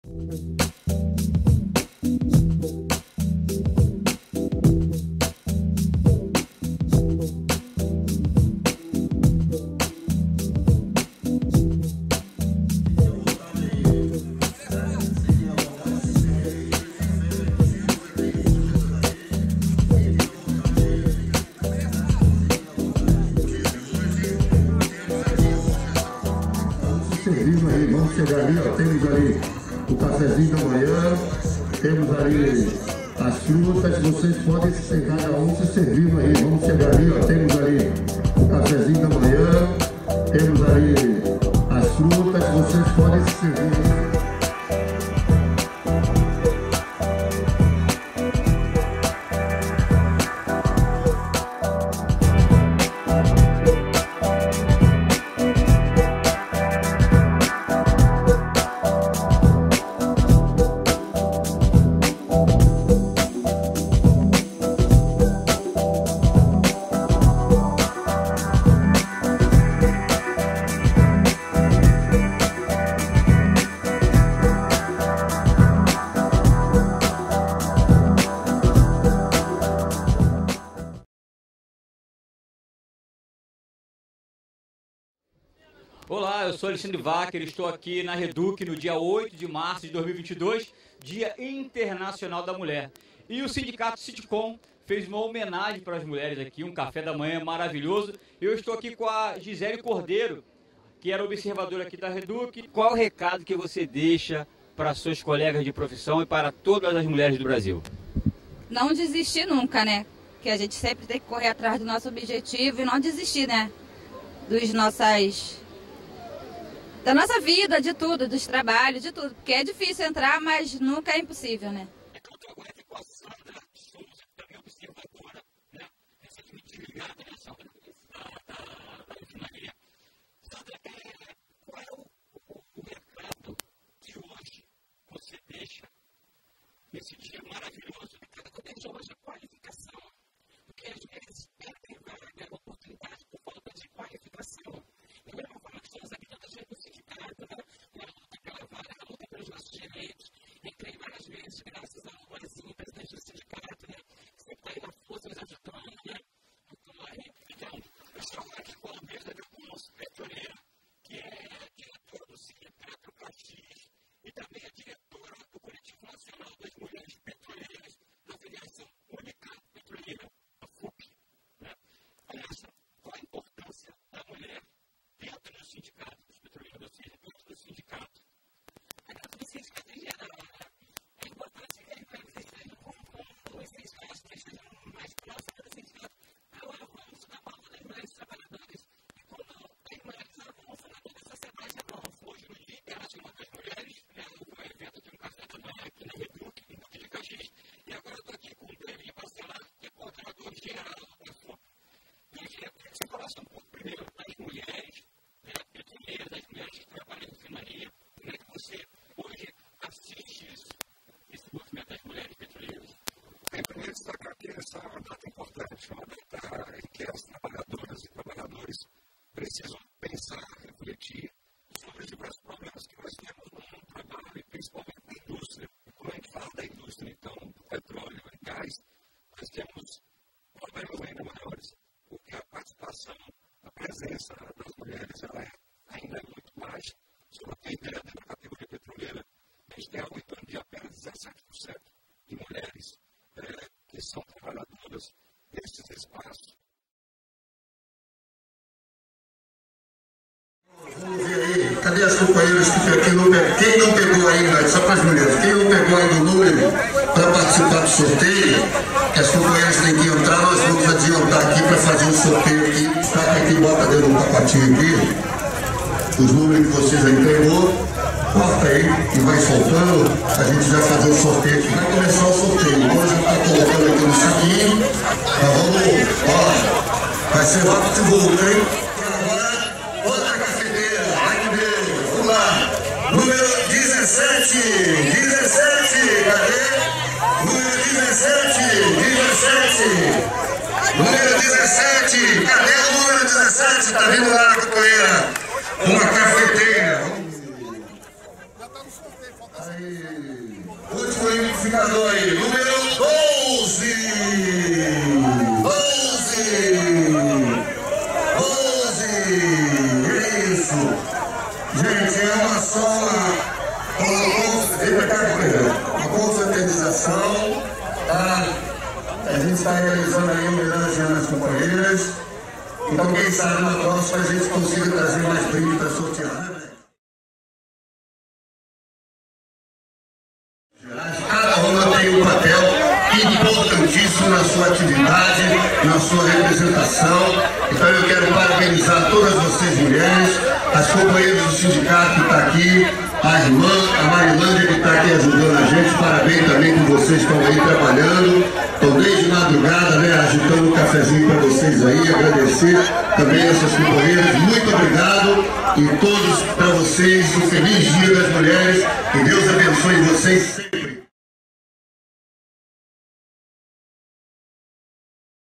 Vamos chegar ali, ó, temos ali o cafezinho da manhã, temos ali as frutas, vocês podem sentar cada um se servindo aí, vamos chegar ali, ó, temos ali o cafezinho da manhã, temos ali as frutas, vocês podem se servir. Olá, eu sou Alexandre Wacker, estou aqui na Reduc no dia 8 de março de 2022, Dia Internacional da Mulher. E o sindicato Sitcom fez uma homenagem para as mulheres aqui, um café da manhã maravilhoso. Eu estou aqui com a Gisele Cordeiro, que era observadora aqui da Reduc. Qual o recado que você deixa para suas colegas de profissão e para todas as mulheres do Brasil? Não desistir nunca, né? Que a gente sempre tem que correr atrás do nosso objetivo e não desistir, né? Da nossa vida, de tudo, dos trabalhos, de tudo. Porque é difícil entrar, mas nunca é impossível, né? Então, agora aqui com a Sandra Souza, que também é observadora, né? Recentemente ligada nessa hora da refinaria. Sandra, qual é o recado que hoje você deixa nesse dia maravilhoso? Cada coisa hoje é qualificação. Porque às vezes perdem vaga, oportunidade por falta de qualificação. Da mesma forma que estamos aqui tantas vezes no sindicato, né? Na luta pela vaga, na luta pelos nossos direitos. Entrei várias vezes, graças ao Luazinho, presidente do sindicato, né? Que sempre está aí na força, nos ajudando, né? Então, eu estou aqui com a mesa de Afonso Petroleira, que é diretora do sindicato Caxias e também é diretora do Coletivo Nacional das Mulheres Petroleiras da Federação Única Petroleira, a FUP, né? Aliás, qual a importância da mulher dentro do sindicato dos petroleiros, ou seja, dentro do sindicato? Dentro do sindicato em geral, né? É importante que vocês estejam com esse espaço, que estejam mais próximos do sindicato, ao avanço da pauta das mulheres trabalhadoras. E quando as mulheres avançam na toda a sociedade, avançam. Hoje, no Dia Internacional das Mulheres, né, o evento de um café da manhã aqui na Reduc, em Duque de Caxias, e agora eu estou aqui com o David Bacelar, que é coordenador geral da FUP. E eu queria que você falasse um pouco primeiro das mulheres, né, petroleiras, das mulheres que trabalham em refinaria. Como é que você hoje assiste isso, esse movimento das mulheres petroleiras? Primeiro destacar que essa é uma data importante, uma data em que as trabalhadoras e trabalhadores precisam pensar, refletir sobre os diversos problemas que nós temos no trabalho, e principalmente na indústria. E quando a gente fala da indústria, então, do petróleo e gás, nós temos problemas ainda maiores, porque a participação, a presença das mulheres, ela ainda é muito baixa. Se eu não tenho ideia, dentro da categoria petroleira, a gente tem algo em torno de apenas 17% de mulheres que são trabalhadoras nesses espaços. Vamos ver aí, cadê as companheiras quem não pegou ainda, só para as mulheres, quem não pegou ainda o número para participar do sorteio, que as companheiras têm que entrar, nós vamos adiantar aqui para fazer um sorteio aqui, saca aqui, bota dentro de um pacotinho aqui, os números que você já entregou, corta aí e vai soltando, a gente vai fazer o sorteio aqui, vai começar o sorteio, agora já está colocando aqui no saquinho, vamos, ó, vai ser rápido e volta, hein? Outra cafeteira, vai que veio, vamos lá, número 17, cadê? Número 17, número 17, cadê o número 17? Tá vindo lá, companheira, uma cafeteira. Já tá no sorteio, falta Aí. Último identificador aí, número 12! 12! Isso! Gente, é uma só uma confraternização, tá? A gente está realizando aí homenagem às companheiras. Então, quem sabe na próxima a gente consiga trazer mais brinde para sortear, né? Cada uma tem um papel importantíssimo na sua atividade, na sua representação. Então eu quero parabenizar todas vocês mulheres, as companheiras do sindicato que está aqui, a irmã, a Marilândia que está aqui ajudando a gente. Parabéns também por vocês que estão aí trabalhando. Estão desde madrugada, né, agitando um cafezinho para vocês aí. Agradecer também essas companheiras. Muito obrigado e todos para vocês um feliz Dia das Mulheres. Que Deus abençoe vocês.